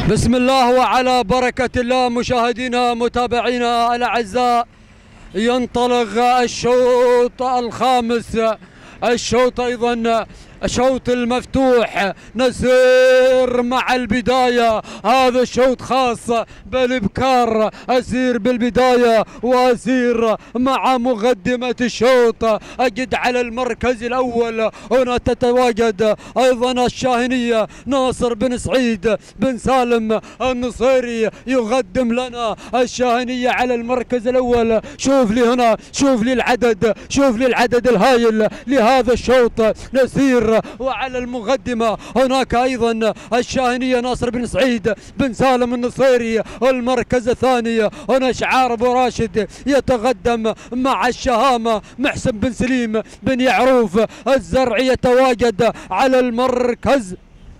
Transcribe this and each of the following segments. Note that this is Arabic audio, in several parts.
بسم الله وعلى بركة الله. مشاهدينا متابعينا الأعزاء، ينطلق الشوط الخامس، الشوط أيضا الشوط المفتوح. نسير مع البداية، هذا الشوط خاص بالإبكار. أسير بالبداية وأسير مع مقدمة الشوط. أجد على المركز الأول هنا تتواجد أيضا الشاهنية ناصر بن سعيد بن سالم النصيري يقدم لنا الشاهنية على المركز الأول. شوف لي هنا، شوف لي العدد، شوف لي العدد الهائل لهذا الشوط. نسير وعلى المقدمة هناك أيضا الشاهنية ناصر بن سعيد بن سالم النصيري. المركز الثاني هنا شعار أبو راشد يتقدم مع الشهامة محسن بن سليم بن يعروف الزرعي يتواجد على المركز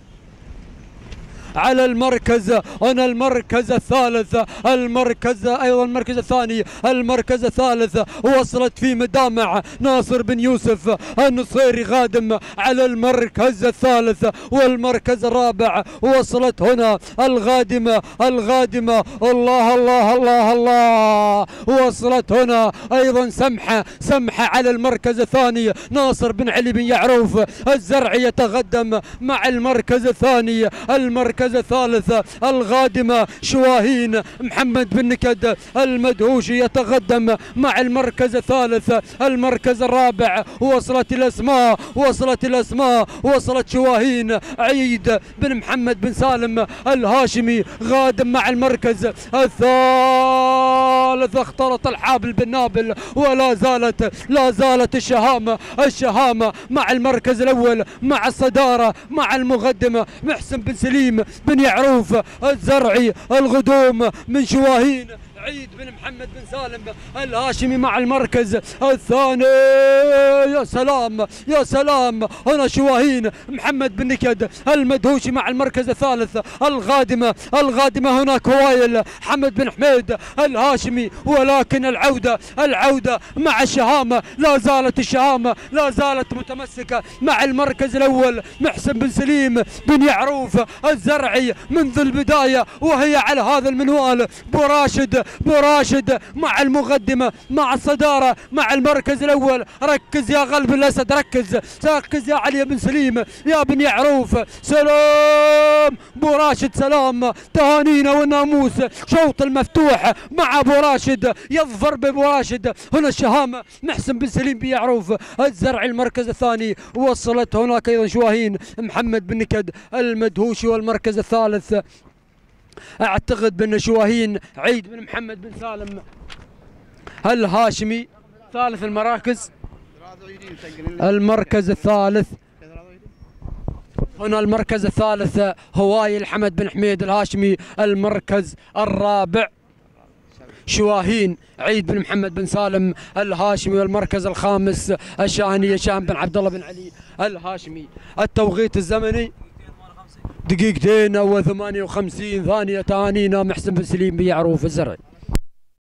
هنا المركز الثالث. المركز ايضا المركز الثاني، المركز الثالث وصلت في مدامع ناصر بن يوسف النصيري غادم على المركز الثالث. والمركز الرابع وصلت هنا الغادمة الله الله الله الله، وصلت هنا ايضا سمحة على المركز الثاني. ناصر بن علي بن يعروف الزرعي يتقدم مع المركز الثاني. المركز الثالث الغادمة شواهين محمد بن نكد المدهوشي يتقدم مع المركز الثالث. المركز الرابع وصلت الأسماء وصلت شواهين عيد بن محمد بن سالم الهاشمي غادم مع المركز الثالث. اختلط الحابل بالنابل ولا زالت الشهامة مع المركز الأول، مع الصدارة، مع المقدمة محسن بن سليم بن يعروف الزرعي. الغدوم من شواهين عيد بن محمد بن سالم الهاشمي مع المركز الثاني. يا سلام هنا شواهين محمد بن نكد المدهوشي مع المركز الثالث. الغادمة هناك هوايل حمد بن حميد الهاشمي. ولكن العودة مع الشهامة، لا زالت متمسكة مع المركز الأول محسن بن سليم بن يعروف الزرعي منذ البداية، وهي على هذا المنوال. بو راشد مع المقدمة، مع الصدارة، مع المركز الأول. ركز يا قلب الأسد، ركز يا علي بن سليم يا بن يعروف. سلام بو راشد، سلام، تهانينا والناموس. شوط المفتوح مع ابو راشد، يظفر بابو راشد. هنا الشهامة محسن بن سليم بن يعروف الزرع. المركز الثاني وصلت هناك ايضا شواهين محمد بن نكد المدهوشي. والمركز الثالث اعتقد بان شواهين عيد بن محمد بن سالم الهاشمي. ثالث المراكز. المركز الثالث هنا المركز الثالث هوايل حمد بن حميد الهاشمي. المركز الرابع شواهين عيد بن محمد بن سالم الهاشمي. والمركز الخامس الشاهنية شام بن عبد الله بن علي الهاشمي. التوقيت الزمني 2:58 ثانية. تهانينا محسن بن سليم بن يعروف الزرعي.